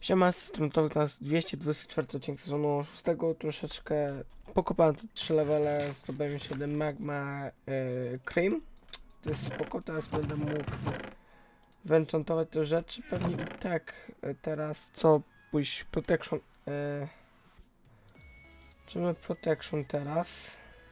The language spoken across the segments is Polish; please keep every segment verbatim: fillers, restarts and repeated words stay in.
Siema, z strony Tomek, nas dwieście dwudziesty czwarty odcinek sezonu szóstego. Troszeczkę pokopałem te trzy levele, zdobyłem siedem magma yy, cream. To jest spoko, teraz będę mógł wyenchantować te rzeczy. Pewnie i tak yy, teraz co pójść protection. Yy, Czemu protection teraz?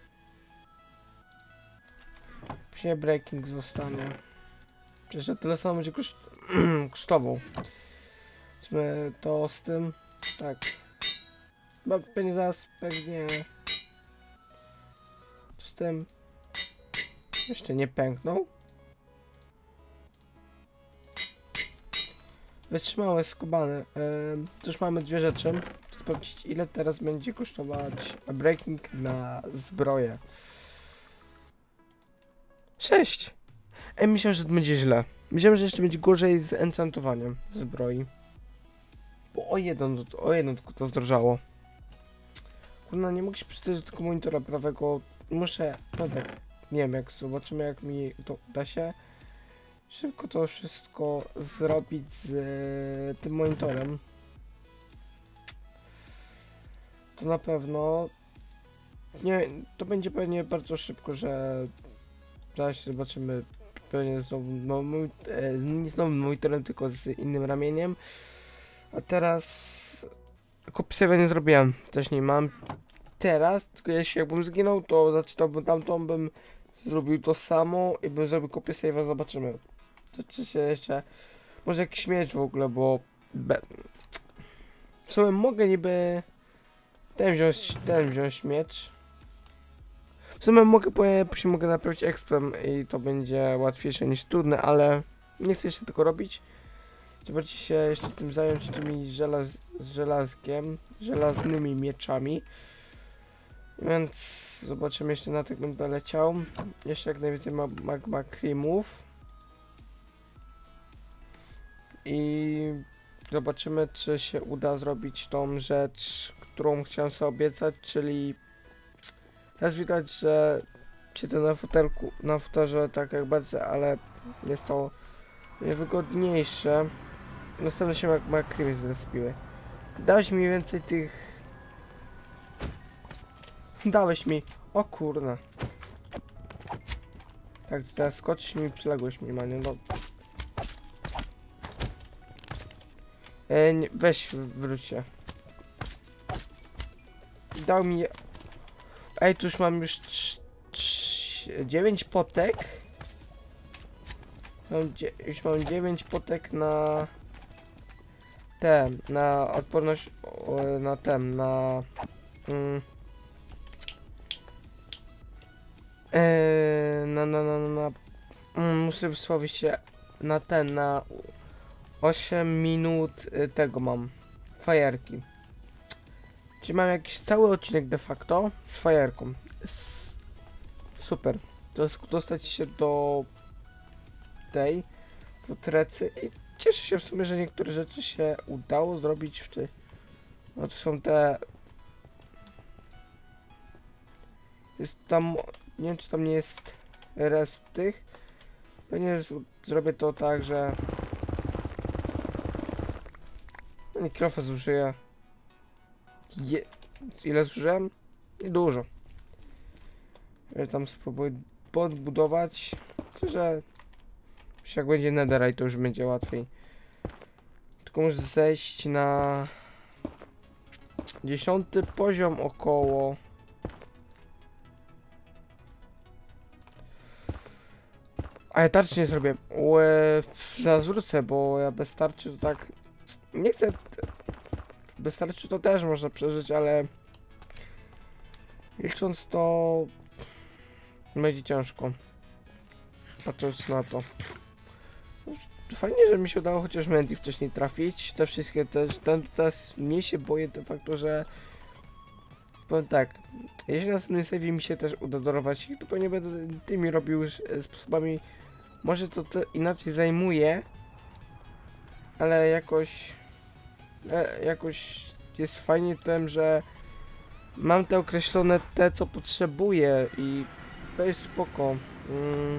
Później breaking zostanie. Przecież tyle samo będzie koszt kosztował. Weźmy to z tym. Tak. Chyba pewnie zaraz pęknie. Z tym. Jeszcze nie pęknął. Wytrzymałe skubany. Yy, już mamy dwie rzeczy. Chcę sprawdzić, ile teraz będzie kosztować breaking na zbroję. sześć! Ej, myślałem, że to będzie źle. Myślałem, że jeszcze będzie gorzej z enchantowaniem zbroi. Bo o jedno, o jedno tylko to zdrożało. Kurna, nie mogę się przystawić do tego monitora prawego. Muszę, no tak, nie wiem jak, zobaczymy jak mi to uda się. Szybko to wszystko zrobić z e, tym monitorem. To na pewno, nie, to będzie pewnie bardzo szybko, że zaraz zobaczymy pewnie znowu, no, e, nie z nowym monitorem, tylko z innym ramieniem. A teraz kopię nie zrobiłem, też nie mam. Teraz, tylko jeśli jakbym zginął, to zaczynałbym tamtą, bym zrobił to samo i bym zrobił kopię save'a, zobaczymy. Co, czy się jeszcze, może jakiś miecz w ogóle, bo be... w sumie mogę niby ten wziąć, ten wziąć miecz. W sumie mogę, później mogę naprawić ekspem i to będzie łatwiejsze niż trudne, ale nie chcę jeszcze tego robić. Trzeba się jeszcze tym zająć, tymi żelaz z żelazkiem, żelaznymi mieczami. Więc zobaczymy, jeszcze na tego będę leciał. Jeszcze jak najwięcej ma magma creamów. I zobaczymy, czy się uda zrobić tą rzecz, którą chciałem sobie obiecać, czyli teraz widać, że siedzę na fotelku, na fotelze tak jak bardzo, ale jest to niewygodniejsze. Następnie się jak ma creamy zrespiły. Dałeś mi więcej tych... Dałeś mi... O kurna. Tak, teraz skoczysz mi i przyległeś minimalnie, no. E, nie, weź, wróć się. Dał mi... Ej, tu już mam już dziewięć potek. Mam już mam dziewięć potek na... Te, na odporność, o, na tem, na... Mm, e, na, na, na, na... Mm, muszę wysłowić się na ten, na... osiem minut y, tego mam. Fajerki. Czyli mam jakiś cały odcinek de facto z fajerką. S super. To jest dostać się do tej futrecy i cieszę się w sumie, że niektóre rzeczy się udało zrobić w tych. No to są te... Jest tam... Nie wiem, czy tam nie jest resp tych. Pewnie zrobię to tak, że... No nie, kilofę zużyję. Je... Ile zużyłem? Niedużo. Ja tam spróbuję podbudować. Że jak będzie netherite, to już będzie łatwiej. Tylko muszę zejść na dziesiąty poziom około. A ja tarczy nie zrobię. Łe, zaraz wrócę, bo ja bez tarczy to tak... Nie chcę... Bez tarczy to też można przeżyć, ale... Licząc to... Będzie ciężko. Patrząc na to. Fajnie, że mi się udało chociaż Mandy wcześniej trafić. Te wszystkie też... Ten teraz mnie się boję de facto, że... Powiem tak. Jeśli na następnym save mi się też uda dorwać, to pewnie będę tymi robił sposobami... Może to, to inaczej zajmuje, ale jakoś, e, jakoś jest fajnie tym, że mam te określone te, co potrzebuję i to jest spoko. Mm.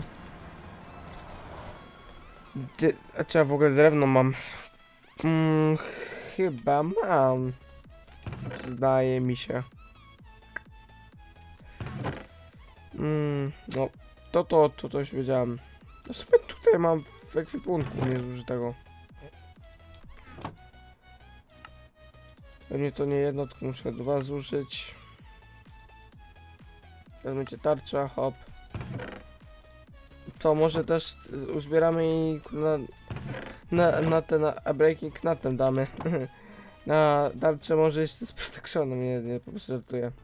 A czy ja w ogóle drewno mam? Mm, chyba mam. Zdaje mi się. Mm, no, to to, to, to już wiedziałem. No sobie tutaj mam w ekwipunku niezużytego. Pewnie to nie jedno, tylko muszę dwa zużyć. Teraz będzie tarcza, hop. Co, może też uzbieramy i na, na, na ten, a breaking na tym damy. Na tarczę może jeszcze z protectionem, nie, nie, po prostu żartuję.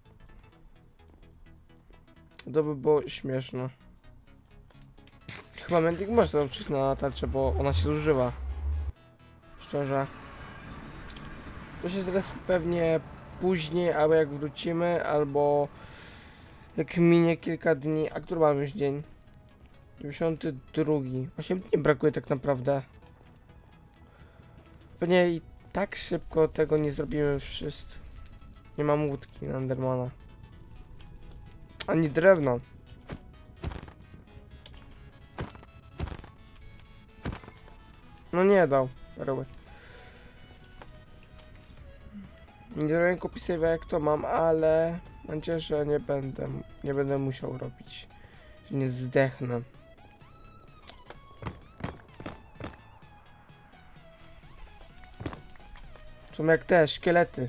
To by było śmieszne. Chyba Mending może nauczyć na tarczę, bo ona się zużywa. Szczerze. To się teraz pewnie później, albo jak wrócimy, albo jak minie kilka dni. A który mamy już dzień? dziewięćdziesiąty drugi. osiem dni brakuje tak naprawdę. Pewnie i tak szybko tego nie zrobimy wszyscy. Nie mam łódki na Endermana. Ani drewno. No nie dał. Perły. Nie zrobiłem copy save'a jak to mam, ale mam nadzieję, że nie będę, nie będę musiał robić. Że nie zdechnę. Są jak te szkielety.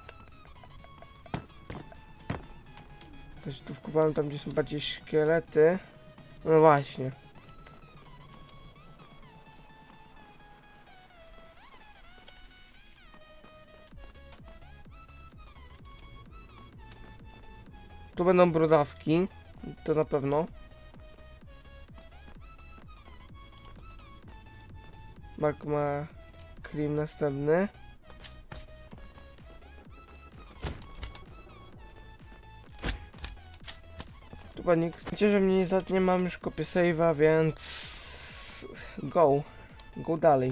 Też tu wkupałem tam, gdzie są bardziej szkielety. No właśnie. Tu będą brodawki. To na pewno. Mark ma cream następny. Tu panik. Wiecie, że mnie nie mam już kopię save'a, więc go. Go dalej.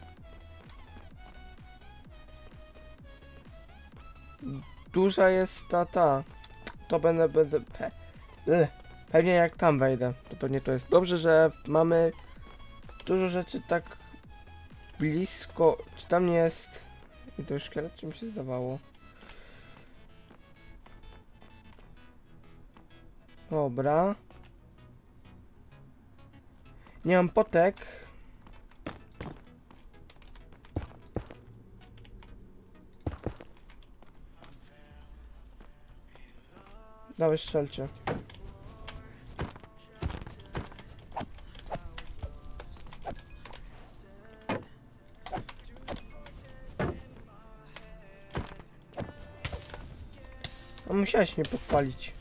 Duża jest ta ta. To będę, będę... Pe, ugh, pewnie jak tam wejdę, to pewnie to jest. Dobrze, że mamy dużo rzeczy tak blisko. Czy tam nie jest... I to już szkielet, czy mi się zdawało? Dobra. Nie mam potek. Dawaj, strzelcie. A musiałeś mnie podpalić.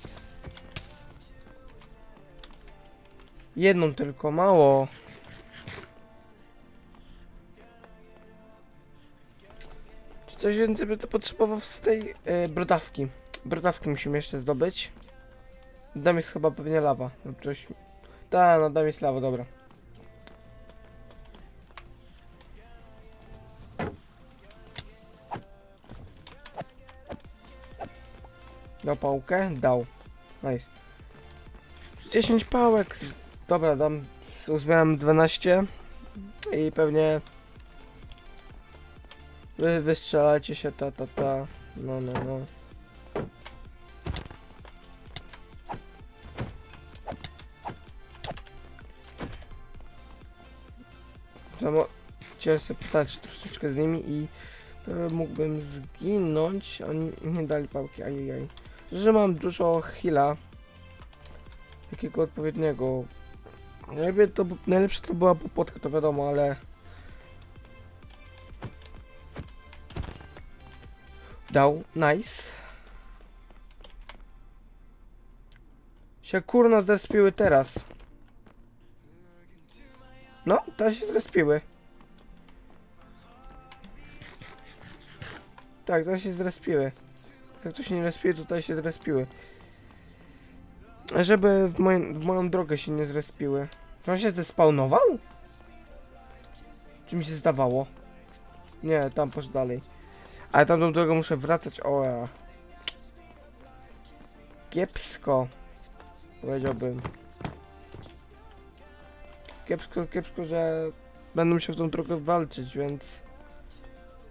Jedną tylko, mało. Czy coś więcej by to potrzebował z tej yy, brodawki? Brodawki musimy jeszcze zdobyć. Dam jest chyba pewnie lawa. Lub coś. Ta, no dam jest lawa, dobra. Dał pałkę? Dał. Nice. dziesięć pałek. Dobra, dam. Uzbieram dwanaście. I pewnie wy wystrzelacie się ta ta ta. No no no. No, chciałem sobie pytać troszeczkę z nimi i to mógłbym zginąć. Oni nie dali pałki, ajajaj. Że mam dużo heala. Takiego odpowiedniego. Najlepiej to, najlepsze to była popłotka, to wiadomo, ale... Dał, nice. Się kurna zrespiły teraz. No, teraz się zrespiły. Tak, teraz się zrespiły. Jak to się nie respiły, to tutaj się zrespiły. Żeby w, moje, w moją drogę się nie zrespiły. On się zespawnował? Czy mi się zdawało? Nie, tam poszedł dalej. Ale tamtą drogę muszę wracać. O ja. Kiepsko. Powiedziałbym. Kiepsko, kiepsko, że będę musiał w tą drogę walczyć, więc...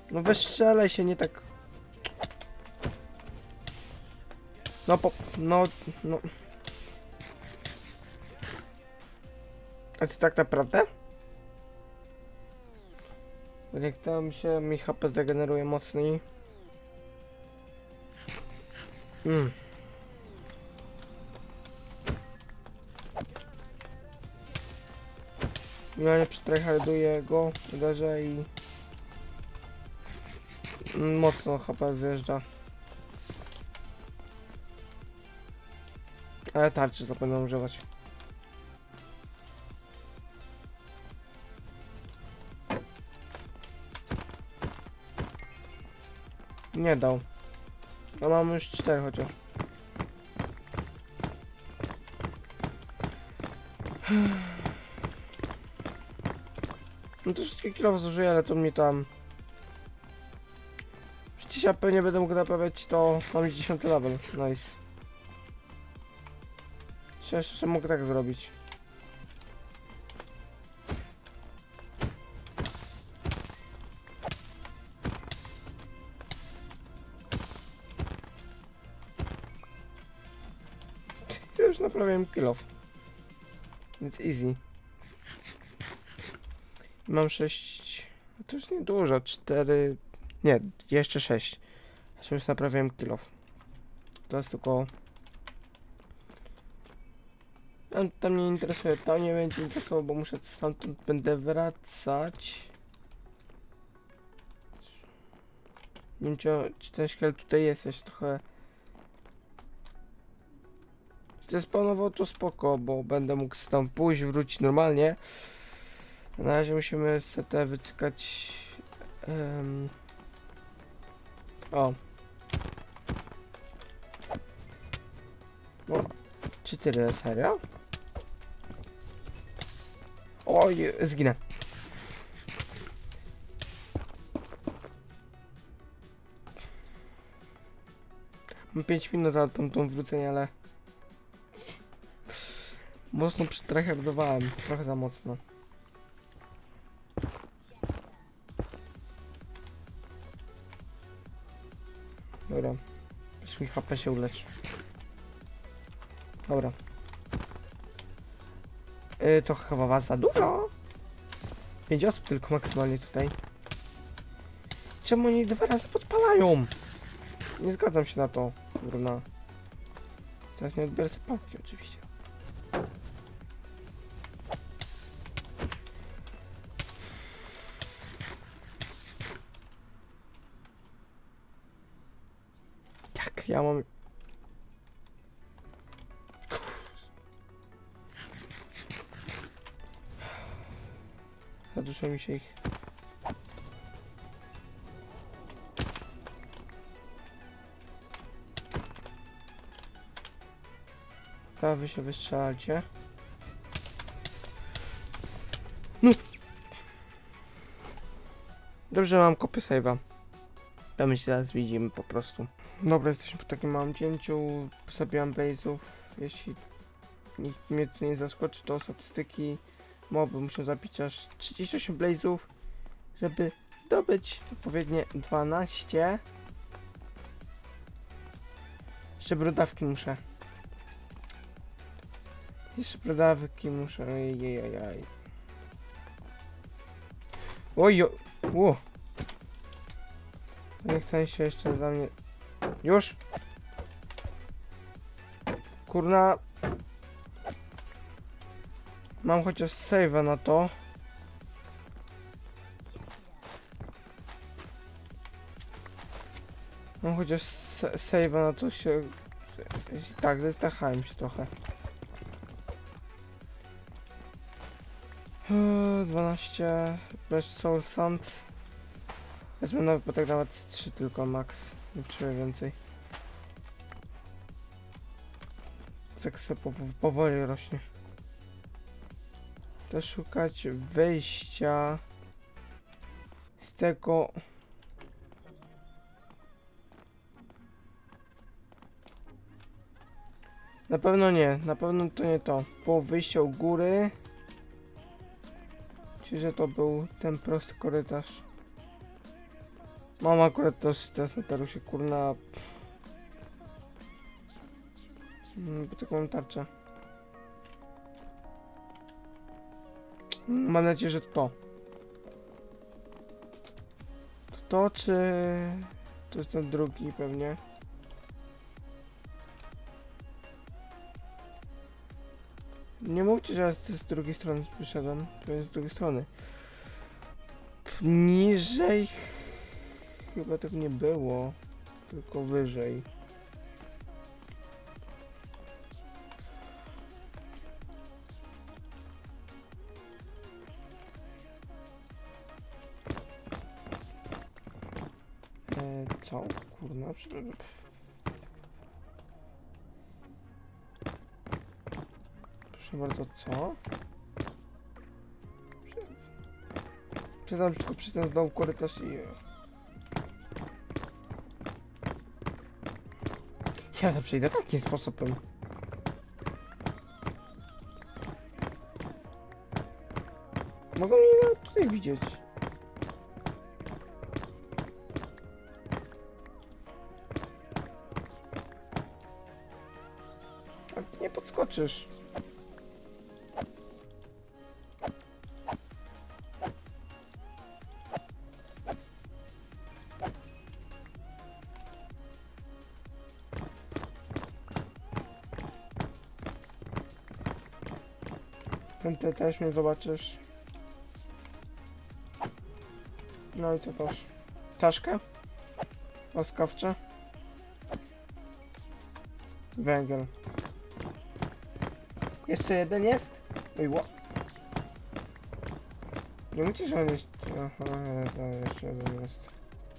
No wystrzelaj się, nie tak... No po... no... no... A ty tak naprawdę? Jak tam się mi H P zdegeneruje mocniej. Hmm. Ja nie przetryharduję go, uderzę i... mocno H P zjeżdża. Ale tarczy zapomnę używać. Nie dał. No mamy już cztery chociaż. No to wszystkie kilo zużyję, ale to mnie tam... Przecież ja pewnie będę mógł naprawiać to... Mam już dziesiąty level. Nice. Czy jeszcze mogę tak zrobić? Ja już naprawiłem kill off. Więc easy. Mam sześć... To już nie dużo. cztery... Nie, jeszcze sześć. Ja już naprawiłem kill off. To jest tylko... To mnie interesuje, to nie będzie interesowało, bo muszę stamtąd będę wracać. Nie wiem, czy, czy ten szkielet tutaj jest jeszcze trochę. Czy spawnował to spoko, bo będę mógł tam pójść, wrócić normalnie. Na razie musimy sobie te wycykać. Um... O. No. Czy tyle, serio? Oj, zginę. Mam pięć minut na tą, tą wrócenie, ale... Mocno przytryhardowałem, trochę za mocno. Dobra. Już mi H P się uleczy. Dobra. Yy, to chyba was za dużo. Pięć osób tylko maksymalnie tutaj. Czemu oni dwa razy podpalają? Nie zgadzam się na to, kurna. Teraz nie odbiorę sobie pałki, oczywiście. Jak ja mam... Za dużo mi się ich... A wy się wystrzelacie. No! Dobrze, mam kopię save'a. To my się zaraz widzimy po prostu. Dobra, jesteśmy po takim małym cięciu. Zabijam blazów. Jeśli nikt mnie tu nie zaskoczy, to statystyki moby muszę zabić aż trzydzieści osiem blazów, żeby zdobyć odpowiednie dwanaście. Jeszcze brodawki muszę. Jeszcze brodawki muszę. Ojej. Oj, ło. Niech ten się jeszcze za mnie... Już? Kurna. Mam chociaż save'a na to. Mam chociaż save'a na to się... Tak, zestachałem się trochę. dwanaście Best Soul Sand. Wezmę na wypadek nawet trzy tylko max. Nie potrzebuję więcej. Tak sobie po, powoli rośnie. To szukać wyjścia z tego. Na pewno nie, na pewno to nie to. Po wyjściu u góry. Czyli że to był ten prosty korytarz. Mam akurat też teraz na tarusie, kurna. Hmm, po taką mam tarczę. Mam nadzieję, że to. To to, czy... To jest ten drugi pewnie. Nie mówcie, że ja z drugiej strony wyszedłem. To jest z drugiej strony. Niżej... Chyba tak nie było. Tylko wyżej. E, co? Kurna, przepraszam. Proszę bardzo, co? Przedam tylko przez ten znowu korytarz i... Ja to przejdę takim sposobem. Mogą mnie nawet tutaj widzieć. A ty nie podskoczysz. Ty też mnie zobaczysz. No i co też? Czaszkę? Łaskawcze? Węgiel. Jeszcze jeden jest? Oj, ło. Nie mówicie, że on jest... Aha, jeszcze jeden jest.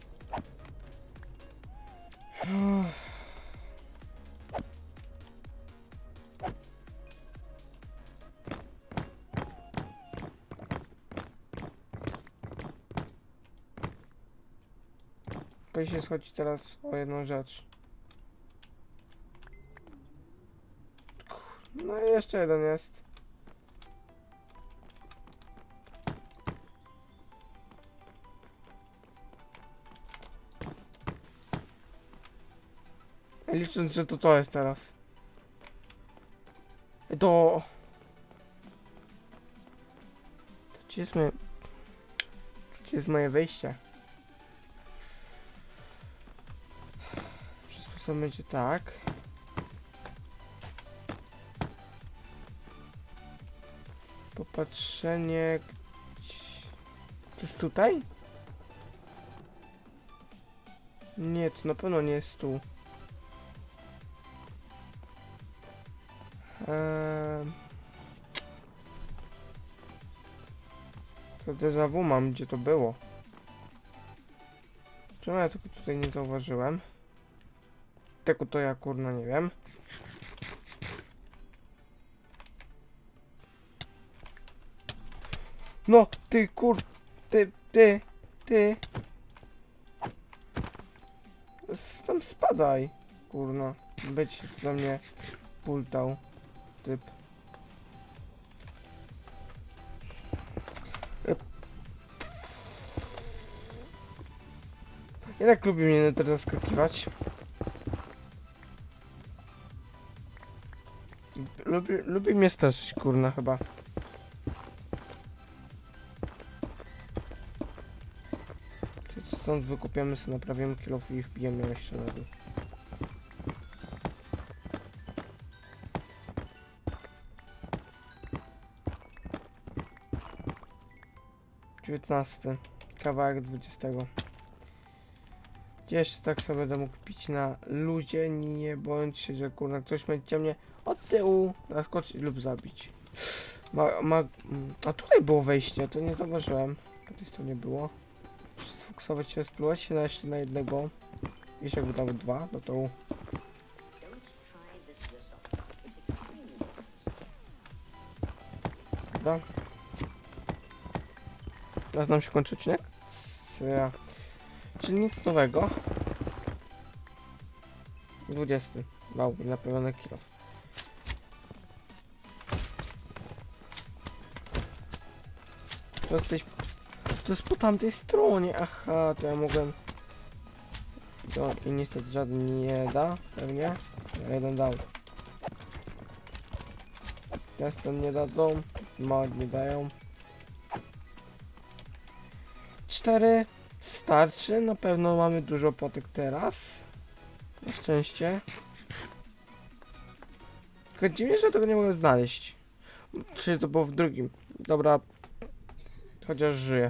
Powinien się schodzić teraz o jedną rzecz. No i jeszcze jeden jest. Licząc, że to to jest teraz. To... Gdzie jest moje... Gdzie jest moje wejście? Wszystko będzie tak. Popatrzenie... To jest tutaj? Nie, to na pewno nie jest tu. Eee... To déjà vu mam, gdzie to było. Czemu ja tylko tutaj nie zauważyłem? Tego to ja kurna nie wiem. No, ty kur... Ty, ty, ty. S tam spadaj. Kurna. Być do mnie pultał. Typ. Jednak lubi mnie teraz zaskakiwać. Lubi, lubi mnie straszyć, kurna, chyba. Stąd wykupiamy sobie, naprawimy kilof i wbijemy jeszcze na dół. dziewiętnasty. Kawałek dwudziestego. Gdzie jeszcze tak sobie będę mógł pić na luzie, nie bądź się, że kurna ktoś będzie mnie od tyłu naskoczyć lub zabić. Ma, ma, a tutaj było wejście, to nie zauważyłem. Po tej stronie było. Muszę sfokusować się, spróbować się na jeszcze na jednego. Jeśli jakby nawet dwa, no to... Dobra. Teraz nam się kończy odcinek? Ja. Czyli nic nowego. dwudziesty. Wow, naprawiony kilof. To jesteś... To jest po tamtej stronie. Aha, to ja mogłem To i niestety żaden nie da, pewnie. A jeden dał. Ten nie dadzą, mod nie dają. Cztery starczy, na pewno mamy dużo potek teraz. Na szczęście. Tylko dziwnie, że tego nie mogę znaleźć. Czy to było w drugim? Dobra. Chociaż żyję.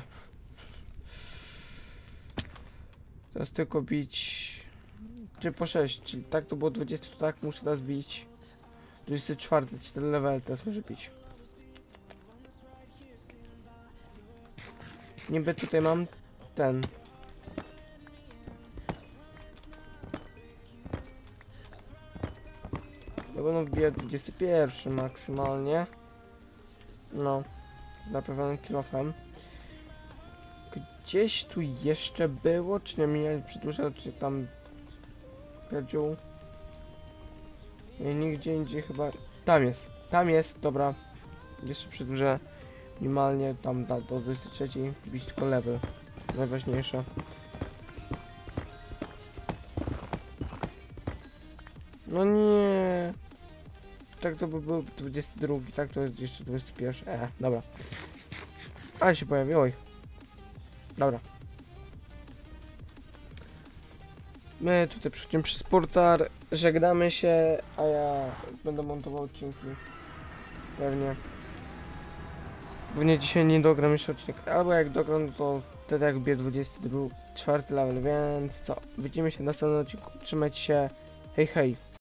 Teraz tylko bić... Czy po sześć, czyli tak to było dwadzieścia, to tak muszę teraz bić. dwadzieścia cztery, cztery level teraz może bić. Niby tutaj mam ten. No będą wbijać dwudziesty pierwszy maksymalnie. No. Napewionym kilofem. Gdzieś tu jeszcze było, czy nie mnie przedłużał, czy tam pierdził. Nie, nigdzie indziej chyba. Tam jest, tam jest, dobra. Jeszcze przedłużę minimalnie tam do, do dwudziestej trzeciej. Wbić tylko level. Najważniejsze. No nie. Tak to by był dwudziesty drugi, tak to jest jeszcze dwudziesty pierwszy. E, dobra. Ale się pojawiło ich. Dobra. My tutaj przechodzimy przez portal, żegnamy się, a ja będę montował odcinki. Pewnie. Pewnie dzisiaj nie dogram jeszcze odcinek, albo jak dogram, no to wtedy jak bije dwudziesty czwarty level, więc co? Widzimy się w następnym odcinku. Trzymajcie się. Hej, hej.